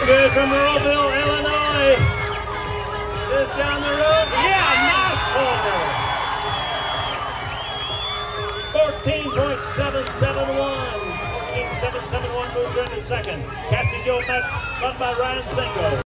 good from Ruralville, Illinois. Just down the road. Yeah, nice corner. 14.771. 14.771 moves into second. Cassie Joe Metz, run by Ryan Senko.